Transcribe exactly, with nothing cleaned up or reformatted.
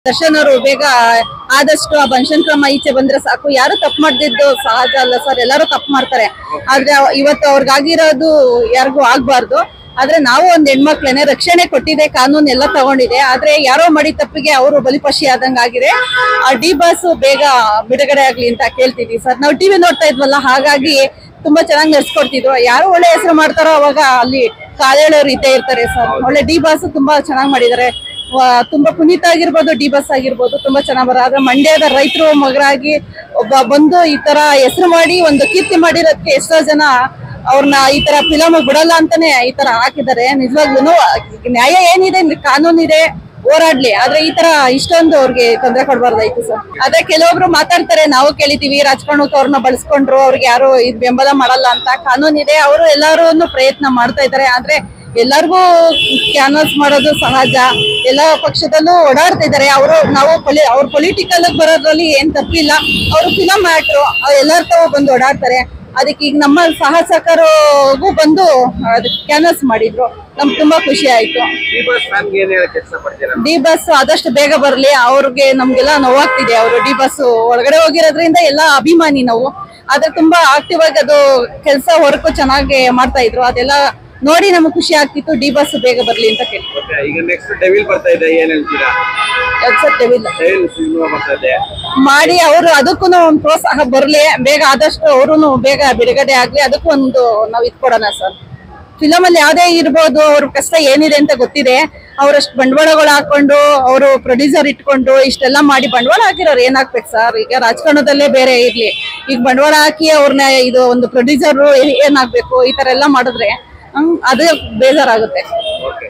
ದರ್ಶನ್ ಅವರು ಬೇಗ ಆದಷ್ಟು ಆ ಬನಶಂಕರಮ್ಮ ಈಚೆ ಬಂದ್ರೆ ಸಾಕು. ಯಾರು ತಪ್ಪು ಮಾಡ್ದಿದ್ದು ಸಹಜ ಅಲ್ಲ ಸರ್, ಎಲ್ಲರೂ ತಪ್ಪು ಮಾಡ್ತಾರೆ. ಆದ್ರೆ ಇವತ್ತು ಅವ್ರಿಗಾಗಿರೋದು ಯಾರಿಗೂ ಆಗ್ಬಾರ್ದು. ಆದ್ರೆ ನಾವು ಒಂದ್ ಹೆಣ್ಮಕ್ಳೇನೆ, ರಕ್ಷಣೆ ಕೊಟ್ಟಿದೆ, ಕಾನೂನು ಎಲ್ಲ ತಗೊಂಡಿದೆ. ಆದ್ರೆ ಯಾರೋ ಮಾಡಿ ತಪ್ಪಿಗೆ ಅವರು ಬಲಿಪಶಿ ಆದಂಗ ಆಗಿದೆ. ಆ ಡಿ ಬಾಸ್ ಬೇಗ ಬಿಡುಗಡೆ ಆಗ್ಲಿ ಅಂತ ಕೇಳ್ತಿದ್ವಿ ಸರ್. ನಾವು ಟಿವಿ ನೋಡ್ತಾ ಇದ್ವಲ್ಲ, ಹಾಗಾಗಿ ತುಂಬಾ ಚೆನ್ನಾಗಿ ನಡ್ಸ್ಕೊಡ್ತಿದ್ರು. ಯಾರು ಒಳ್ಳೆ ಹೆಸರು ಮಾಡ್ತಾರೋ ಅವಾಗ ಅಲ್ಲಿ ಕಾಲೇಳೋರು ಇದ್ದೇ ಇರ್ತಾರೆ ಸರ್. ಒಳ್ಳೆ ಡಿ ಬಾಸ್ ತುಂಬಾ ಚೆನ್ನಾಗಿ ಮಾಡಿದ್ದಾರೆ. ತುಂಬಾ ಪುನೀತ್ ಆಗಿರ್ಬೋದು, ಡಿ ಬಾಸ್ ಆಗಿರ್ಬೋದು, ತುಂಬಾ ಚೆನ್ನಾಗ್ ಬರ. ಆದ್ರೆ ಮಂಡ್ಯದ ರೈತರು ಮಗರಾಗಿ ಒಬ್ಬ ಬಂದು ಈ ತರ ಹೆಸರು ಮಾಡಿ ಒಂದು ಕೀರ್ತಿ ಮಾಡಿರೋದಕ್ಕೆ ಎಷ್ಟೋ ಜನ ಅವ್ರನ್ನ ಈ ತರ ಫಿಲಮ್ ಬಿಡಲ್ಲ ಅಂತಾನೆ ಈ ತರ ಹಾಕಿದ್ದಾರೆ. ನಿಜವಾಗ್ಲೂ ನ್ಯಾಯ ಏನಿದೆ, ಕಾನೂನು ಇದೆ, ಹೋರಾಡ್ಲಿ. ಆದ್ರೆ ಈ ತರ ಇಷ್ಟೊಂದು ಅವ್ರಿಗೆ ತೊಂದರೆ ಕೊಡ್ಬಾರ್ದಾಯ್ತು ಸರ್. ಅದೇ ಕೆಲವೊಬ್ರು ಮಾತಾಡ್ತಾರೆ, ನಾವು ಕೇಳಿದೀವಿ, ರಾಜಕಾರಣಕ್ಕೆ ಅವ್ರನ್ನ ಬಳಸ್ಕೊಂಡ್ರು, ಅವ್ರಿಗೆ ಯಾರು ಇದ್ ಬೆಂಬಲ ಮಾಡಲ್ಲ ಅಂತ. ಕಾನೂನು ಇದೆ, ಅವರು ಎಲ್ಲಾರು ಪ್ರಯತ್ನ ಮಾಡ್ತಾ ಇದ್ದಾರೆ. ಆದ್ರೆ ಎಲ್ಲರಿಗೂ ಕ್ಯಾನ್ವಾಸ್ ಮಾಡೋದು ಸಹಜ. ಎಲ್ಲಾ ಪಕ್ಷದಲ್ಲೂ ಓಡಾಡ್ತಾ ಇದಾರೆ ಅವರು. ನಾವು ಪೊಲಿ ಅವ್ರ ಪೊಲಿಟಿಕಲ್ ಬರೋದ್ರಲ್ಲಿ ಏನ್ ತಪ್ಪಿಲ್ಲ. ಅವರು ಫಿಲಂ ಆಕ್ಟ್ರು, ಎಲ್ಲರ ತಾವು ಬಂದು ಓಡಾಡ್ತಾರೆ. ಅದಕ್ಕೆ ಈಗ ನಮ್ಮ ಸಹಸಕರಿಗೂ ಬಂದು ಕ್ಯಾನ್ವಾಸ್ ಮಾಡಿದ್ರು, ನಮ್ಗೆ ತುಂಬಾ ಖುಷಿ ಆಯ್ತು. ಡಿ ಬಾಸ್ ಆದಷ್ಟು ಬೇಗ ಬರ್ಲಿ. ಅವ್ರಿಗೆ ನಮ್ಗೆಲ್ಲ ನೋವಾಗ್ತಿದೆ. ಅವರು ಡಿ ಬಾಸ್ ಒಳಗಡೆ ಹೋಗಿರೋದ್ರಿಂದ ಎಲ್ಲಾ ಅಭಿಮಾನಿ ನಾವು. ಆದ್ರೆ ತುಂಬಾ ಆಕ್ಟಿವ್ ಆಗಿ ಅದು ಕೆಲಸ ವರ್ಕ್ ಚೆನ್ನಾಗಿ ಮಾಡ್ತಾ ಇದ್ರು. ಅದೆಲ್ಲ ನೋಡಿ ನಮ್ಗೆ ಖುಷಿ ಆಗ್ತಿತ್ತು. ಡಿ ಬಾಸ್ ಬೇಗ ಬರ್ಲಿ ಅಂತ ಕೇಳ್ತೀವಿ. ಈಗ ನೆಕ್ಸ್ಟ್ ಡೆವಿಲ್ ಬರ್ತಾ ಇದೆ, ಏನ್ ಹೇಳ್ತೀರಾ? ಡೆವಿಲ್ ಮಾಡಿ ಅವರು ಅದಕ್ಕೂ ಒಂದು ಪ್ರೋತ್ಸಾಹ ಬರ್ಲಿ, ಬೇಗ ಆದಷ್ಟು ಅವರು ಬೇಗ ಬಿಡುಗಡೆ ಆಗ್ಲಿ. ಅದಕ್ಕೂ ಒಂದು ನಾವ್ ಇದ್ಕೊಡೋಣ ಸರ್. ಫಿಲಮ್ ಅಲ್ಲಿ ಯಾವ್ದೇ ಇರ್ಬೋದು, ಅವ್ರ ಕಷ್ಟ ಏನಿದೆ ಅಂತ ಗೊತ್ತಿದೆ. ಅವ್ರಷ್ಟು ಬಂಡವಾಳಗಳು ಹಾಕೊಂಡು, ಅವರು ಪ್ರೊಡ್ಯೂಸರ್ ಇಟ್ಕೊಂಡು ಇಷ್ಟೆಲ್ಲ ಮಾಡಿ ಬಂಡವಾಳ ಹಾಕಿರೋರು ಏನಾಗ್ಬೇಕು ಸರ್? ಈಗ ರಾಜಕಾರಣದಲ್ಲೇ ಬೇರೆ ಇರ್ಲಿ, ಈಗ ಬಂಡವಾಳ ಹಾಕಿ ಅವ್ರನ್ನ ಇದು ಒಂದು ಪ್ರೊಡ್ಯೂಸರ್ ಏನಾಗ್ಬೇಕು, ಈ ತರ ಎಲ್ಲ ಮಾಡಿದ್ರೆ ಹಂಗ್ ಅದೇ ಬೇಜಾರಾಗುತ್ತೆ.